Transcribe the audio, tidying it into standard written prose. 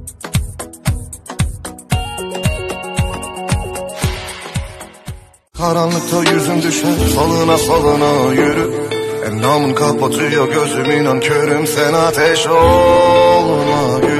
Karanlıkta yüzün düşer, salına salına yürü. Endamın kapatıyor gözüm, inan körüm, sen ateş olma.